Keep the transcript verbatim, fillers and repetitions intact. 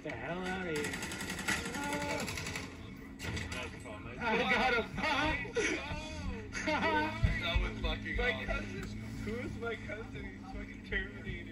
Get the hell out of here. I got him! That was fucking My awesome. cousin! Who is my cousin? He's fucking Terminator.